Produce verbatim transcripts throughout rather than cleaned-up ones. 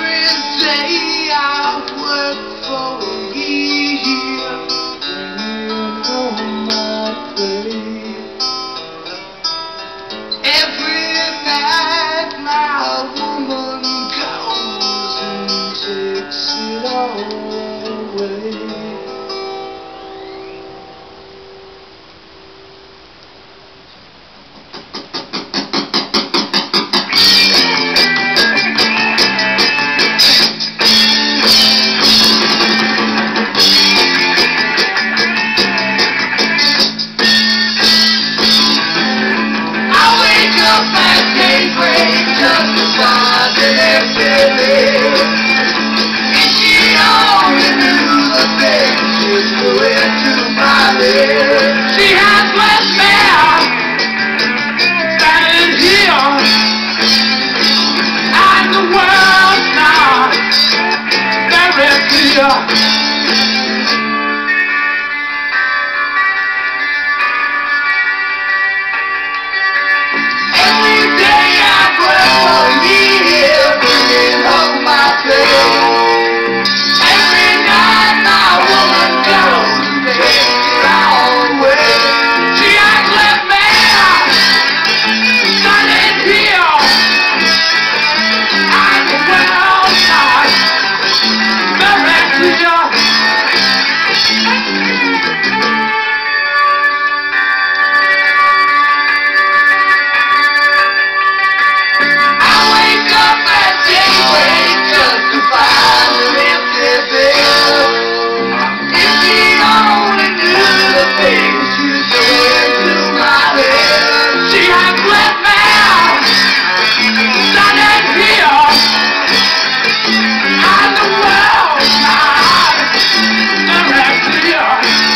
day I've worked for a year, bringing home my pay. Every night my woman goes and takes it all away. She has left me standing here, and the world's now very clear. Every day I work for a year, bringing home my pay. Every night my woman goes and takes it all away. She has left me standing here, and the world's not very clear. I wake up at daybreak just to find an empty bed. If she only knew the things she's doing to my head. She has left me standing here, and the world's not very clear.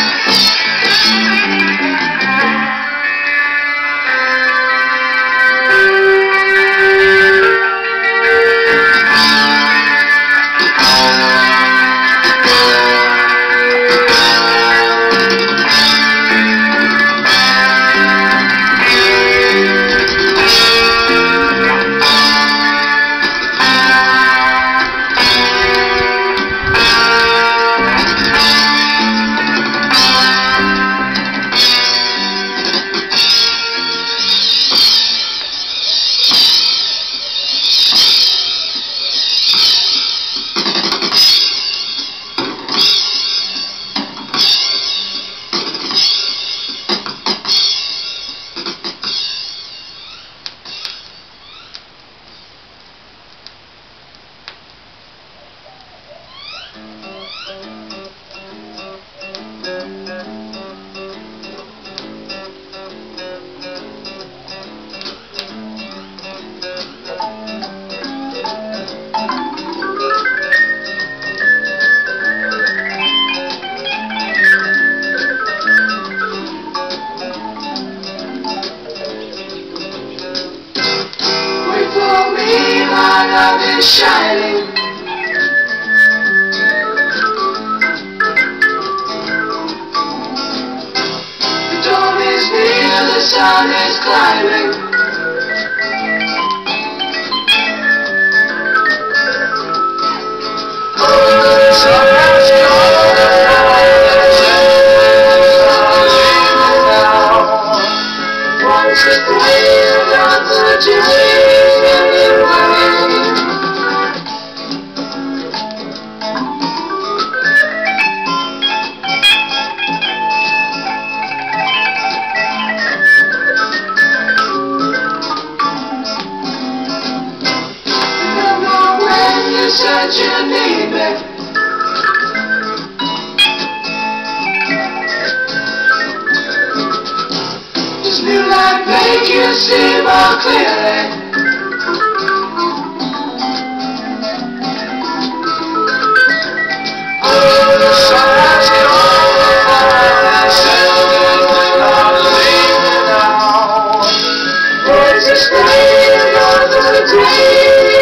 Shining, the dawn is near, the sun is climbing. Oh, the sun has gone, now. Once is the another day anyway. Said you need me. Does new light make you see more clearly? Oh, the sun has gone, and not leaving now. It's a strange another day.